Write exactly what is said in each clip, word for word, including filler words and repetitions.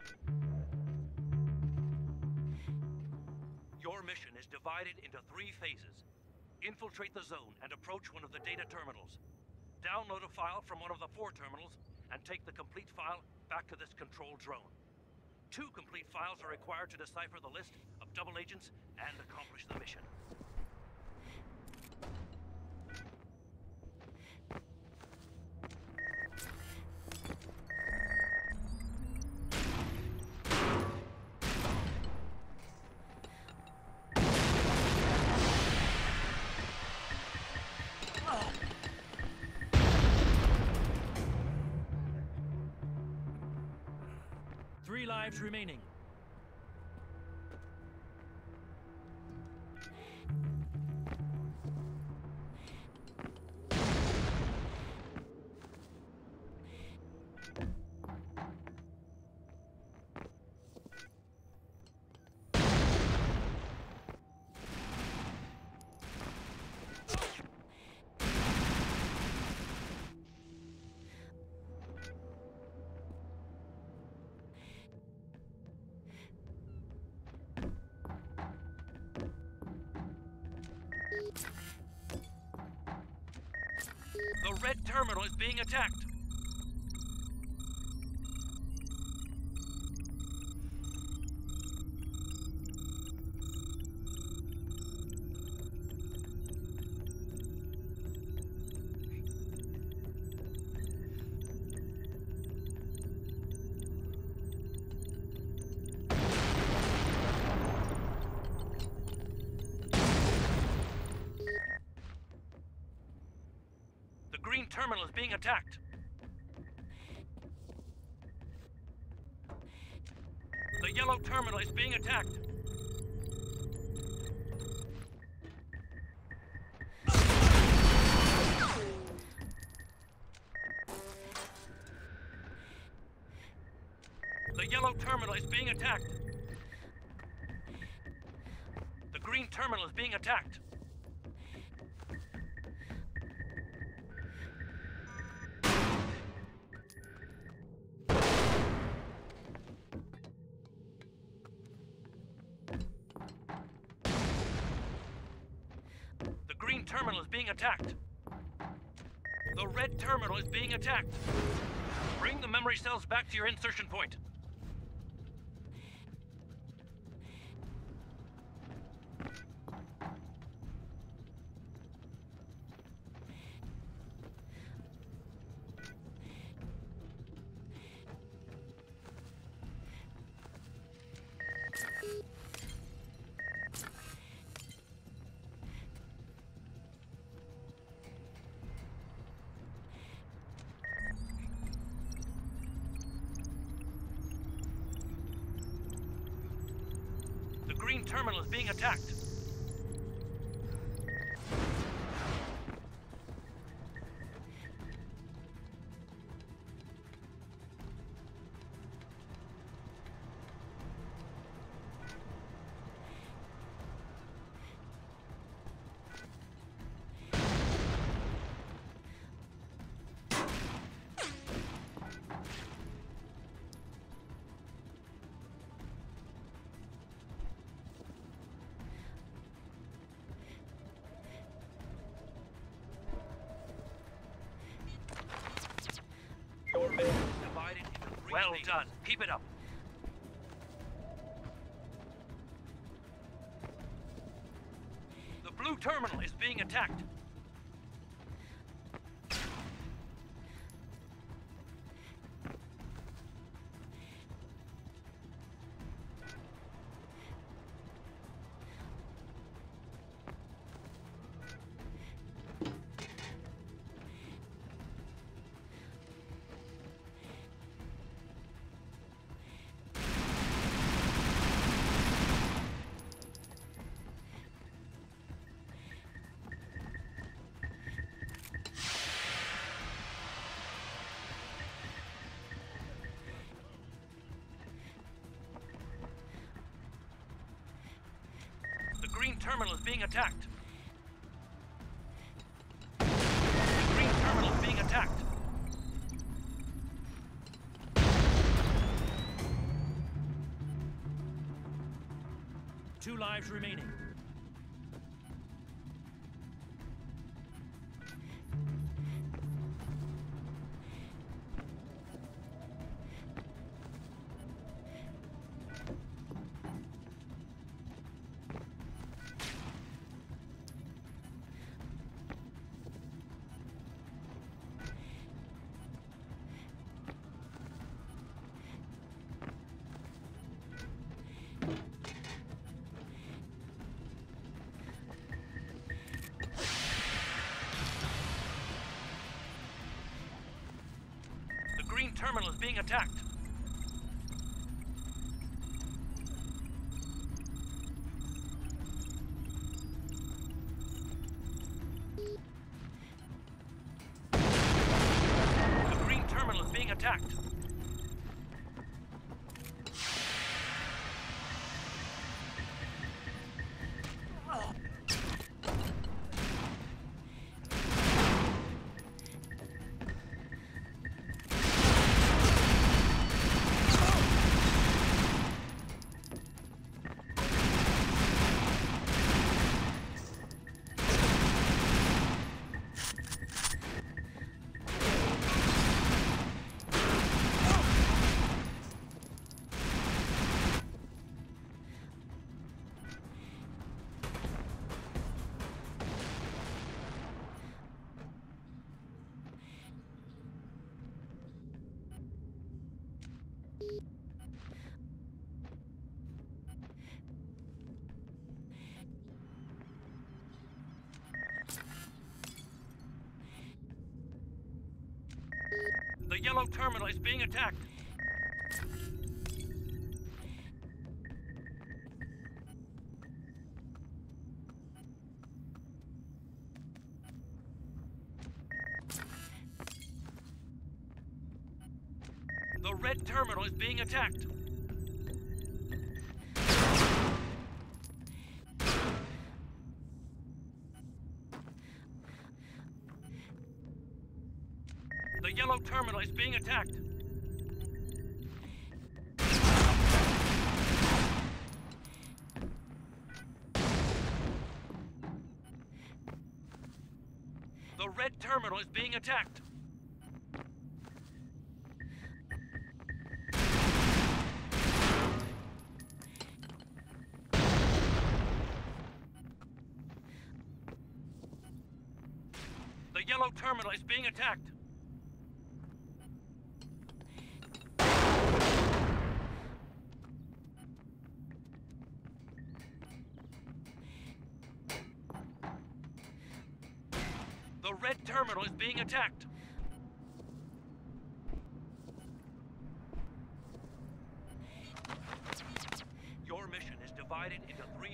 Your mission is divided into three phases. Infiltrate the zone and approach one of the data terminals. Download a file from one of the four terminals and take the complete file back to this control drone. Two complete files are required to decipher the list of double agents and accomplish the mission. Three lives remaining. The red terminal is being attacked. The green terminal is being attacked. The yellow terminal is being attacked. The yellow terminal is being attacked. The green terminal is being attacked. The green terminal is being attacked. The red terminal is being attacked. Bring the memory cells back to your insertion point. The green terminal is being attacked. Your mission is divided into three Well phases. Done. Keep it up. The blue terminal is being attacked. The green terminal is being attacked. The green terminal is being attacked. lives remaining. The green terminal is being attacked. The green terminal is being attacked. The yellow terminal is being attacked. The red terminal is being attacked. The yellow terminal is being attacked. The red terminal is being attacked. The yellow terminal is being attacked. The red terminal is being attacked. Your mission is divided into three...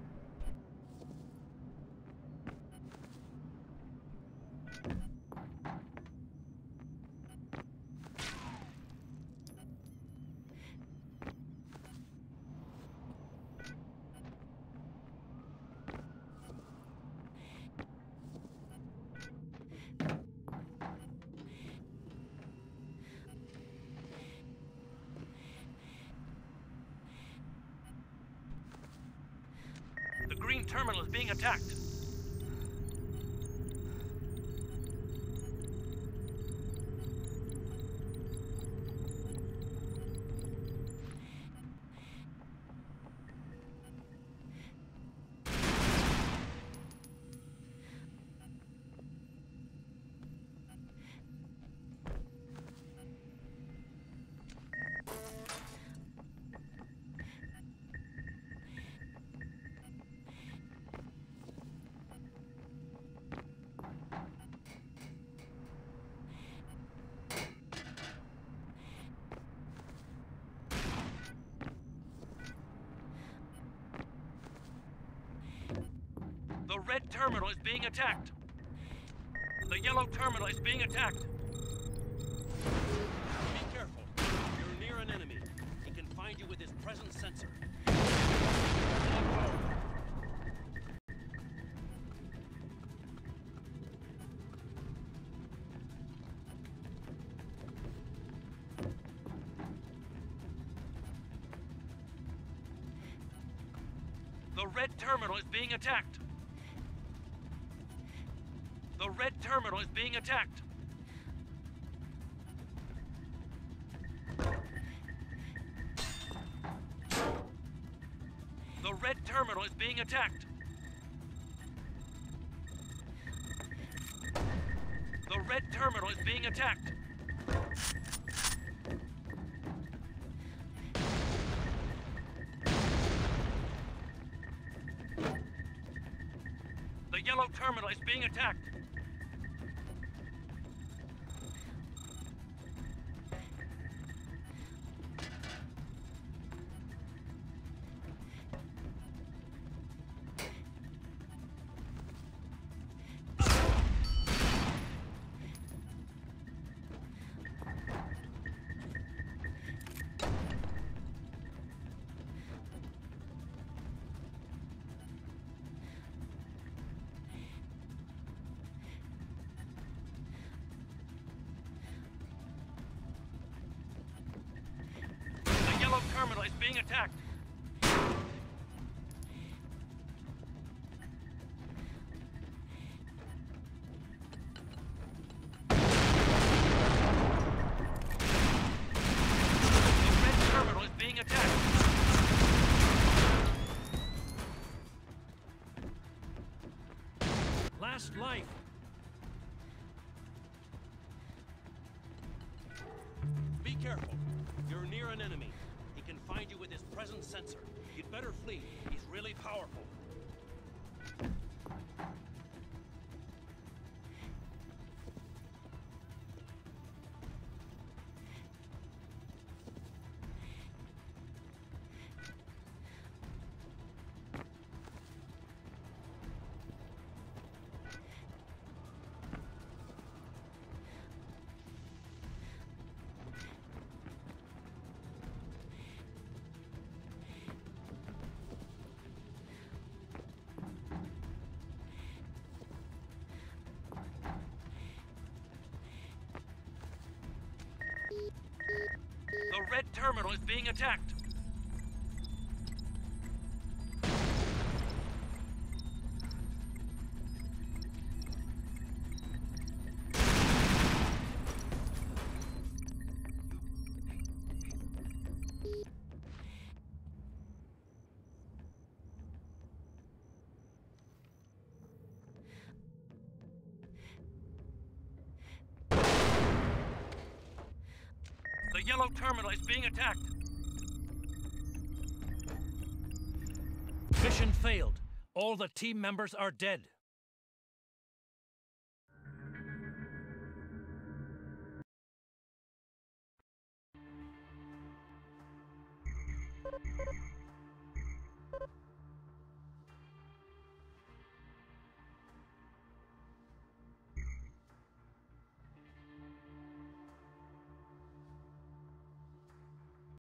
The green terminal is being attacked. The red terminal is being attacked. The yellow terminal is being attacked. Be careful. You're near an enemy. He can find you with his presence sensor. The red terminal is being attacked. The red terminal is being attacked. The red terminal is being attacked. The red terminal is being attacked. The yellow terminal is being attacked. The terminal is being attacked. The red terminal is being attacked. Last life. Be careful. You're near an enemy. He can find you with his presence sensor. You'd better flee. He's really powerful. The red terminal is being attacked. The yellow terminal is being attacked. Mission failed. All the team members are dead.